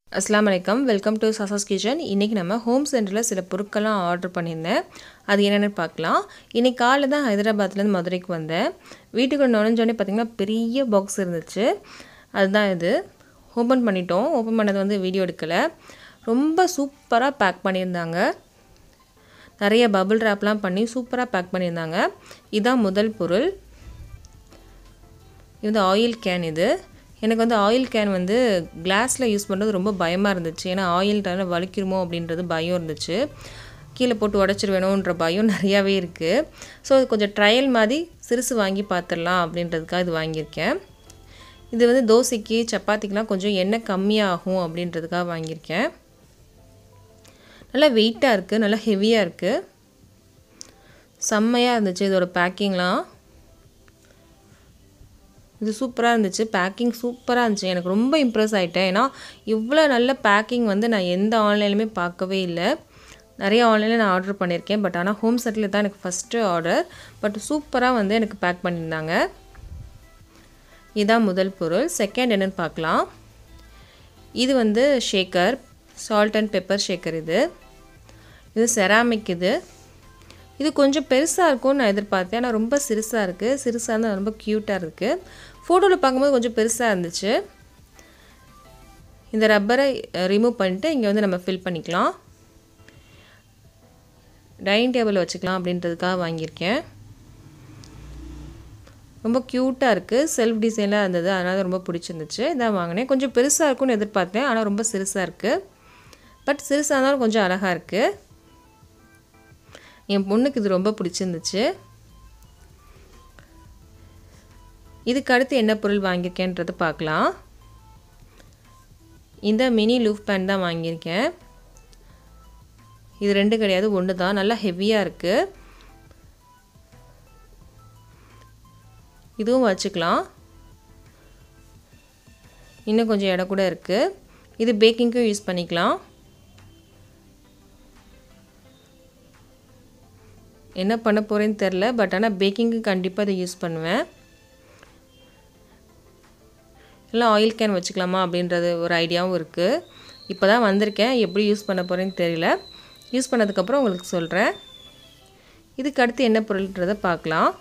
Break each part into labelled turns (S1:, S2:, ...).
S1: அஸ்ஸலாமு அலைக்கும் welcome to சாசாஸ் kitchen. இன்றைக்கி நம்ம ஹோம் சென்டரில் சில பொருட்கள்லாம் ஆர்டர் பண்ணியிருந்தேன். அது என்னென்னு பார்க்கலாம். இன்றைக்கி காலைல தான் ஹைதராபாத்லேருந்து மதுரைக்கு வந்தேன். வீட்டுக்குள்ள நுழைஞ்சோடனே பார்த்திங்கன்னா பெரிய பாக்ஸ் இருந்துச்சு. அதுதான் இது. ஓப்பன் பண்ணிட்டோம். ஓப்பன் பண்ணது வந்து வீடியோ எடுக்கலை. ரொம்ப சூப்பராக பேக் பண்ணியிருந்தாங்க. நிறைய பபிள் ரேப்லாம் பண்ணி சூப்பராக பேக் பண்ணியிருந்தாங்க. இதுதான் முதல் பொருள். இது வந்து ஆயில் கேன். இது எனக்கு வந்து ஆயில் கேன் வந்து கிளாஸில் யூஸ் பண்ணுறது ரொம்ப பயமாக இருந்துச்சு. ஏன்னா ஆயில் டைமில் வலிக்கிறமோ அப்படின்றது பயம் இருந்துச்சு. கீழே போட்டு உடச்சிருவேணுன்ற பயம் நிறையாவே இருக்குது. ஸோ அது கொஞ்சம் ட்ரையல் மாதிரி சிறுசு வாங்கி பார்த்துடலாம் அப்படின்றதுக்காக இது வாங்கியிருக்கேன். இது வந்து தோசைக்கு சப்பாத்திக்கெலாம் கொஞ்சம் எண்ணெய் கம்மியாகும் அப்படின்றதுக்காக வாங்கியிருக்கேன். நல்லா வெயிட்டாக இருக்குது, நல்லா ஹெவியாக இருக்குது, செம்மையாக இருந்துச்சு இதோட பேக்கிங்லாம். இது சூப்பராக இருந்துச்சு, பேக்கிங் சூப்பராக இருந்துச்சு. எனக்கு ரொம்ப இம்ப்ரெஸ் ஆகிட்டேன். ஏன்னா இவ்வளோ நல்ல பேக்கிங் வந்து நான் எந்த ஆன்லைன்லையுமே பார்க்கவே இல்லை. நிறைய ஆன்லைனில் நான் ஆர்டர் பண்ணியிருக்கேன். பட் ஆனால் ஹோம் செட்டில் தான் எனக்கு ஃபஸ்ட்டு ஆர்டர். பட் சூப்பராக வந்து எனக்கு பேக் பண்ணியிருந்தாங்க. இதுதான் முதல் பொருள். செகண்ட் என்னென்னு பார்க்கலாம். இது வந்து shaker, salt and pepper shaker. இது செராமிக். இது கொஞ்சம் பெருசாக இருக்கும்னு நான் எதிர்பார்த்தேன். ஆனால் ரொம்ப சிறுசாக இருக்குது. சிறுசாக இருந்தால் ரொம்ப க்யூட்டாக இருக்குது. ஃபோட்டோவில் பார்க்கும்போது கொஞ்சம் பெருசாக இருந்துச்சு. இந்த ரப்பரை ரிமூவ் பண்ணிட்டு இங்கே வந்து நம்ம ஃபில் பண்ணிக்கலாம். டைனிங் டேபிளில் வச்சுக்கலாம் அப்படின்றதுக்காக வாங்கியிருக்கேன். ரொம்ப க்யூட்டாக இருக்குது. செல்ஃப் டிசைனாக இருந்தது, அதனால் ரொம்ப பிடிச்சிருந்துச்சு. இதான் வாங்கினேன். கொஞ்சம் பெருசாக இருக்கும்னு எதிர்பார்த்தேன். ஆனால் ரொம்ப சிறுசாக இருக்குது. பட் சிறுசாக இருந்தாலும் கொஞ்சம் அழகாக இருக்குது. என் பொண்ணுக்கு இது ரொம்ப பிடிச்சிருந்துச்சு. இதுக்கு அடுத்து என்ன பொருள் வாங்கியிருக்கேன்றதை பார்க்கலாம். இந்த மினி லூஃப் பேன் தான் வாங்கியிருக்கேன். இது 2 கிடையாது, 1 தான். நல்லா ஹெவியாக இருக்குது. இதுவும் வச்சுக்கலாம். இன்னும் கொஞ்சம் இடம் கூட இருக்குது. இது பேக்கிங்க்கும் யூஸ் பண்ணிக்கலாம். என்ன பண்ண போகிறேன்னு தெரில. பட் ஆனால் பேக்கிங்க்கு கண்டிப்பாக இதை யூஸ் பண்ணுவேன். எல்லாம் ஆயில் கேன் வச்சுக்கலாமா அப்படின்றது ஒரு ஐடியாவும் இருக்குது. இப்போ தான் வந்திருக்கேன், எப்படி யூஸ் பண்ண போகிறேன்னு தெரியல. யூஸ் பண்ணதுக்கப்புறம் உங்களுக்கு சொல்கிறேன். இதுக்கு அடுத்து என்ன பொருள்ன்றதை பார்க்கலாம்.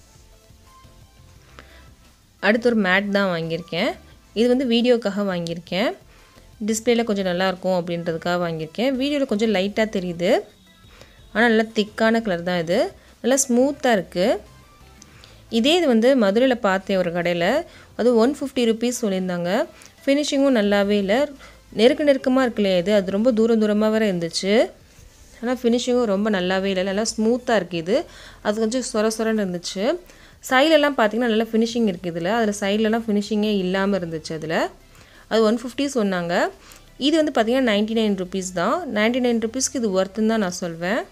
S1: அடுத்து ஒரு மேட் தான் வாங்கியிருக்கேன். இது வந்து வீடியோக்காக வாங்கியிருக்கேன். டிஸ்பிளேயில் கொஞ்சம் நல்லாயிருக்கும் அப்படின்றதுக்காக வாங்கியிருக்கேன். வீடியோவில் கொஞ்சம் லைட்டாக தெரியுது, ஆனால் நல்லா திக்கான கலர் தான். இது நல்லா ஸ்மூத்தாக இருக்குது. இது வந்து மதுரையில் பார்த்தேன் ஒரு கடையில். அது 150 ருபீஸ் சொல்லியிருந்தாங்க. ஃபினிஷிங்கும் நல்லாவே இல்லை. நெருக்கமாக இருக்குல்லையா இது, அது ரொம்ப தூரமாக வேறு இருந்துச்சு. ஆனால் ஃபினிஷிங்கும் ரொம்ப நல்லாவே இல்லை. நல்லா ஸ்மூத்தாக இருக்குது. அது கொஞ்சம் சொரன்னு இருந்துச்சு. சைட்லலாம் பார்த்திங்கன்னா நல்லா ஃபினிஷிங் இருக்குது இதில். அதில் சைட்லலாம் ஃபினிஷிங்கே இல்லாமல் இருந்துச்சு. அது 150 சொன்னாங்க. இது வந்து பார்த்திங்கன்னா 99 ருபீஸ் தான். 99 ருபீஸ்க்கு இது ஒர்த்துன்னு தான் நான் சொல்வேன்.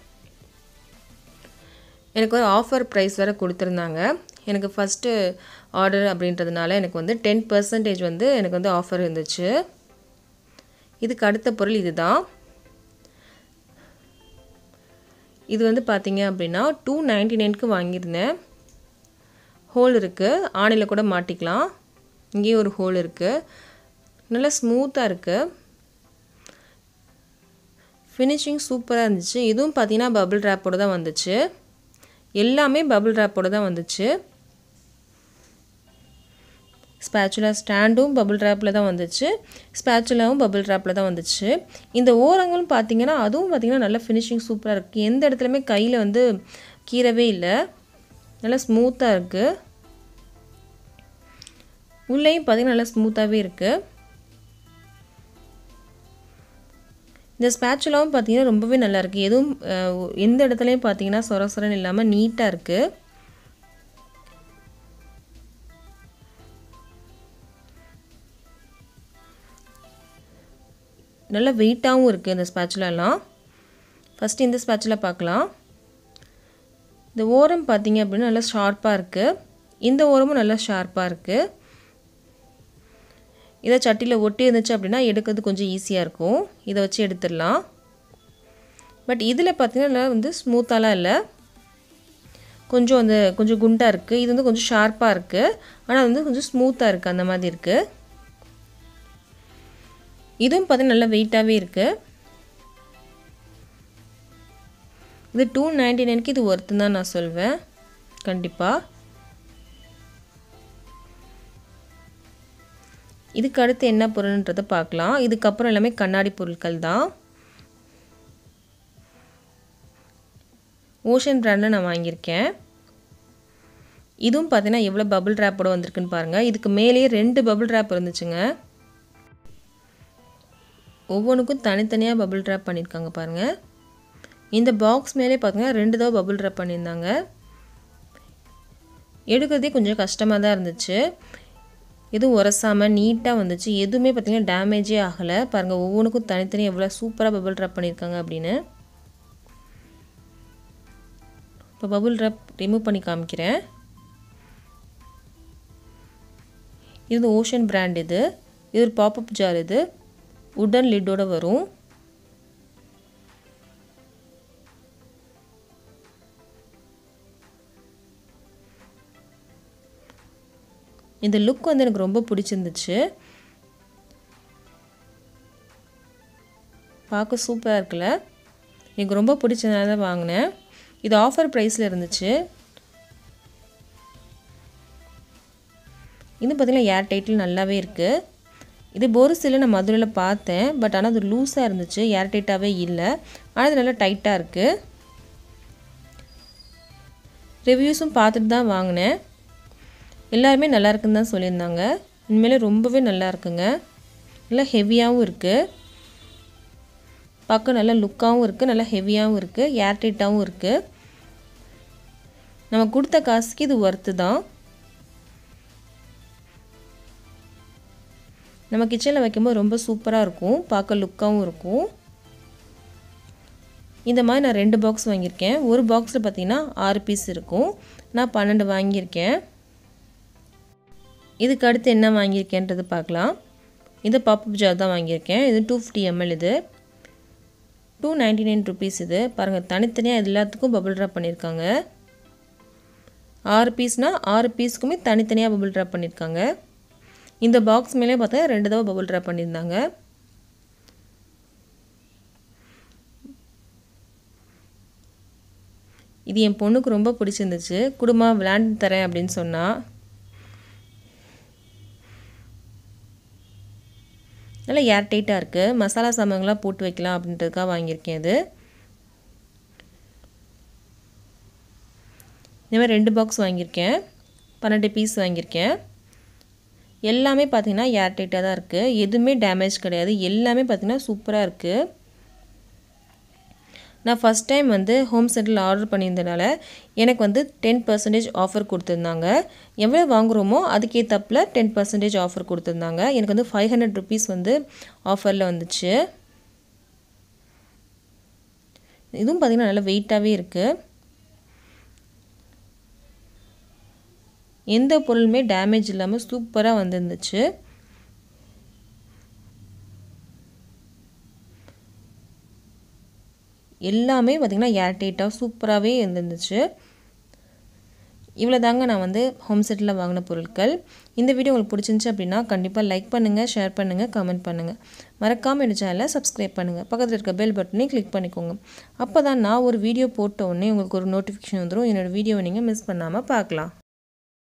S1: எனக்கு ஒரு ஆஃபர் ப்ரைஸ் வேறு கொடுத்துருந்தாங்க. எனக்கு ஃபஸ்ட்டு ஆர்டர் அப்படின்றதுனால எனக்கு வந்து 10% வந்து எனக்கு வந்து ஆஃபர் இருந்துச்சு. இதுக்கு அடுத்த பொருள் இது தான். இது வந்து பார்த்திங்க அப்படின்னா 299க்கு வாங்கியிருந்தேன். ஹோல் இருக்குது, ஆணியில் கூட மாட்டிக்கலாம். இங்கேயும் ஒரு ஹோல் இருக்குது. நல்லா ஸ்மூத்தாக இருக்குது. ஃபினிஷிங் சூப்பராக இருந்துச்சு. இதுவும் பார்த்திங்கன்னா பபிள் ரேப்போடு தான் வந்துச்சு. எல்லாமே பபிள் ரேப்போடு தான் வந்துச்சு. ஸ்பேச்சுலா ஸ்டாண்டும் பபிள் ரேப்பில் தான் வந்துச்சு. ஸ்பேச்சுலாவும் பபிள் ரேப்பில் தான் வந்துச்சு. இந்த ஓரங்களும் பார்த்திங்கன்னா அதுவும் பார்த்திங்கன்னா நல்லா ஃபினிஷிங் சூப்பராக இருக்குது. எந்த இடத்துலையுமே கையில் வந்து கீறவே இல்லை. நல்லா ஸ்மூத்தாக இருக்குது. உள்ளேயும் பார்த்திங்கன்னா நல்லா ஸ்மூத்தாகவே இருக்குது. இந்த ஸ்பேச்சுலாவும் பார்த்திங்கன்னா ரொம்பவே நல்லாயிருக்கு. எதுவும் எந்த இடத்துலையும் பார்த்திங்கன்னா சொரன்னு இல்லாமல் நீட்டாக இருக்குது. நல்லா வெயிட்டாகவும் இருக்குது இந்த ஸ்பேச்சுலாலாம். ஃபஸ்ட்டு இந்த ஸ்பேச்சுலா பார்க்கலாம். இந்த ஓரம் பார்த்திங்க அப்படின்னா நல்லா ஷார்ப்பாக இருக்குது. இந்த ஓரமும் நல்லா ஷார்ப்பாக இருக்குது. இதை சட்டியில் ஒட்டி இருந்துச்சு அப்படின்னா எடுக்கிறது கொஞ்சம் ஈஸியாக இருக்கும். இதை வச்சு எடுத்துடலாம். பட் இதில் பார்த்திங்கன்னா வந்து ஸ்மூத்தாலாம் இல்லை, கொஞ்சம் குண்டாக இருக்குது. இது வந்து கொஞ்சம் ஷார்ப்பாக இருக்குது, ஆனால் வந்து கொஞ்சம் ஸ்மூத்தாக இருக்குது, அந்த மாதிரி இருக்குது. இதுவும் பார்த்தீங்கன்னா நல்லா வெயிட்டாகவே இருக்குது. இது 299க்கு இது ஒர்த்து தான் நான் சொல்வேன் கண்டிப்பாக. இதுக்கு அடுத்து என்ன பொருள்ன்றதை பார்க்கலாம். இதுக்கப்புறம் எல்லாமே கண்ணாடி பொருட்கள் தான். ஓஷன் பிராண்டில் நான் வாங்கியிருக்கேன். இதுவும் பார்த்தீங்கன்னா எவ்வளோ பபிள் ட்ராப்போட வந்திருக்குன்னு பாருங்கள். இதுக்கு மேலேயே 2 பபிள் ட்ராப் இருந்துச்சுங்க. ஒவ்வொன்றுக்கும் தனித்தனியாக பபிள் ட்ராப் பண்ணியிருக்காங்க பாருங்கள். இந்த பாக்ஸ் மேலே பார்த்தீங்கன்னா 2 தடவை பபிள் ட்ராப் பண்ணியிருந்தாங்க. எடுக்கிறதே கொஞ்சம் கஷ்டமாக தான் இருந்துச்சு. எதுவும் உரசாமல் நீட்டாக வந்துச்சு. எதுவுமே பார்த்திங்கன்னா டேமேஜே ஆகலை. பாருங்கள் ஒவ்வொன்றுக்கும் தனித்தனி எவ்வளோ சூப்பராக பபிள் ட்ராப் பண்ணியிருக்காங்க அப்படின்னு. இப்போ பபிள் ட்ராப் ரிமூவ் பண்ணி காமிக்கிறேன். இது ஓஷன் பிராண்ட். இது ஒரு பாப்அப் ஜார். இது உடன் லிட்டோட வரும். இந்த லுக் வந்து எனக்கு ரொம்ப பிடிச்சிருந்துச்சு. பார்க்க சூப்பராக இருக்குல்ல. எனக்கு ரொம்ப பிடிச்சதுனால தான் வாங்கினேன். இது ஆஃபர் ப்ரைஸில் இருந்துச்சு. இது பார்த்திங்கன்னா ஏர் டைட்டில் நல்லாவே இருக்குது. இது போரிஸில் நான் மதுரையில் பார்த்தேன். பட் ஆனால் அது லூஸாக இருந்துச்சு. ஏர் டைட்டாகவே இல்லை. ஆனால் அது நல்லா டைட்டாக இருக்குது. ரிவ்யூஸும் பார்த்துட்டு தான் வாங்கினேன். எல்லாருமே நல்லா இருக்குன்னு தான் சொல்லியிருந்தாங்க. உண்மையிலே ரொம்பவே நல்லா இருக்குங்க. நல்லா ஹெவியாகவும் இருக்குது. பார்க்க நல்லா லுக்காகவும் இருக்குது. நல்லா ஹெவியாகவும் இருக்குது. ஏர் டைட்டாகவும் இருக்குது. நம்ம கொடுத்த காசுக்கு இது ஒர்த்து தான். நம்ம கிச்சனில் வைக்கும்போது ரொம்ப சூப்பராக இருக்கும். பார்க்க லுக்காகவும் இருக்கும். இந்த மாதிரி நான் 2 பாக்ஸ் வாங்கியிருக்கேன். ஒரு பாக்ஸில் பார்த்திங்கன்னா 6 பீஸ் இருக்கும். நான் 12 வாங்கியிருக்கேன். இதுக்கு அடுத்து என்ன வாங்கியிருக்கேன்றது பார்க்கலாம். இது பாப்அப் ஜார் தான் வாங்கியிருக்கேன். இது 250 ml. இது 299 rupees. இது பாருங்கள் தனித்தனியாக எல்லாத்துக்கும் பபிள் ட்ராப் பண்ணியிருக்காங்க. 6 பீஸ்னால் 6 பீஸுக்குமே தனித்தனியாக பபிள் ட்ராப் பண்ணியிருக்காங்க. இந்த பாக்ஸ் மேலே பார்த்தா 2 தடவை பபிள் ட்ராப் பண்ணியிருந்தாங்க. இது என் பொண்ணுக்கு ரொம்ப பிடிச்சிருந்துச்சு. குடுமா விளையாண்டு தரேன் அப்படின்னு சொன்னால். நல்லா ஏர் டைட்டாக இருக்குது. மசாலா சாமான்களாம் போட்டு வைக்கலாம் அப்படின்றதுக்காக வாங்கியிருக்கேன். இது இந்த மாதிரி 2 பாக்ஸ் வாங்கியிருக்கேன். 12 பீஸ் வாங்கியிருக்கேன். எல்லாமே பார்த்திங்கன்னா ஏர் டைட்டாக தான் இருக்குது. எதுவுமே டேமேஜ் கிடையாது. எல்லாமே பார்த்திங்கன்னா சூப்பராக இருக்குது. நான் ஃபஸ்ட் டைம் வந்து ஹோம் சென்டரில் ஆர்டர் பண்ணியிருந்தனால எனக்கு வந்து 10% ஆஃபர் கொடுத்துருந்தாங்க. எவ்வளோ வாங்குகிறோமோ அதுக்கேற்றப்பில் 10% ஆஃபர் கொடுத்துருந்தாங்க. எனக்கு வந்து 500 rupees வந்து ஆஃபரில் வந்துச்சு. இதுவும் பார்த்திங்கன்னா நல்லா வெயிட்டாகவே இருக்குது. எந்த பொருளுமே டேமேஜ் இல்லாமல் சூப்பராக வந்துருந்துச்சு. எல்லாமே பார்த்திங்கன்னா ஏர் டைட்டாக சூப்பராகவே இருந்துச்சு. இவ்வளோ தாங்க நான் வந்து ஹோம் செட்டில் வாங்கின பொருட்கள். இந்த வீடியோ உங்களுக்கு பிடிச்சிருந்துச்சு அப்படின்னா கண்டிப்பாக லைக் பண்ணுங்கள், ஷேர் பண்ணுங்கள், கமெண்ட் பண்ணுங்கள். மறக்காமல் என்னோட சேனலை சப்ஸ்கிரைப் பண்ணுங்கள். பக்கத்தில் இருக்க பெல் பட்டனையும் கிளிக் பண்ணிக்கோங்க. அப்போ தான் நான் ஒரு வீடியோ போட்ட உடனே உங்களுக்கு ஒரு நோட்டிஃபிகேஷன் வந்துடும். என்னோடய வீடியோவை நீங்கள் மிஸ் பண்ணாமல் பார்க்கலாம்.